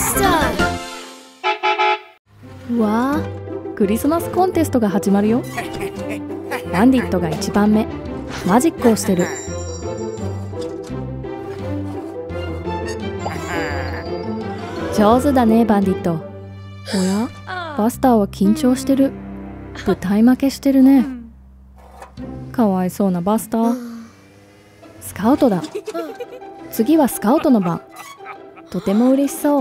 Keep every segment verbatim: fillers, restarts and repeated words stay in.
した。 うわー、クリスマスコンテストが始まるよ。バンディットがいちばんめ、マジックをしてる。上手だねバンディット。おや、バスターは緊張してる。舞台負けしてるね。かわいそうなバスター。スカウトだ。次はスカウトの番。とても嬉しそう。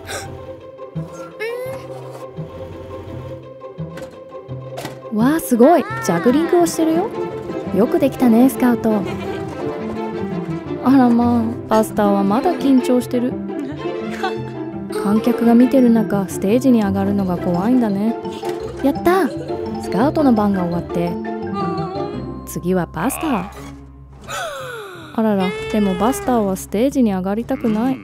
わあ、すごい、ジャグリングをしてるよ。よくできたねスカウト。あらまあ、バスターはまだ緊張してる。観客が見てる中、ステージに上がるのが怖いんだね。やったー、スカウトの番が終わって、次はバスター。あらら、でもバスターはステージに上がりたくない。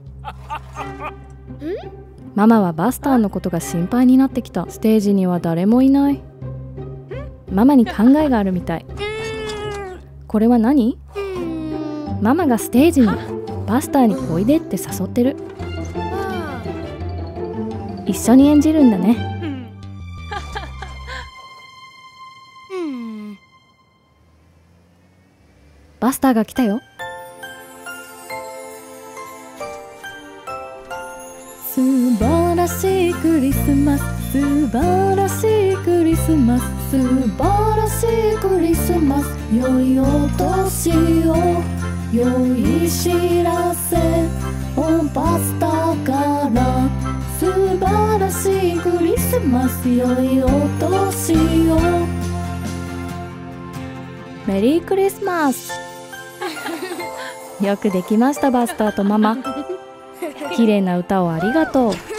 ママはバスターのことが心配になってきた。ステージには誰もいない。ママに考えがあるみたい。これは何？ママがステージにバスターにおいでって誘ってる。一緒に演じるんだね。バスターが来たよ。素晴らしいクリスマス、素晴らしいクリスマス、素晴らしいクリスマス、良いお年を、良い知らせをバスターから。素晴らしいクリスマス、良いお年を。メリークリスマス。よくできましたバスターとママ。綺麗な歌をありがとう。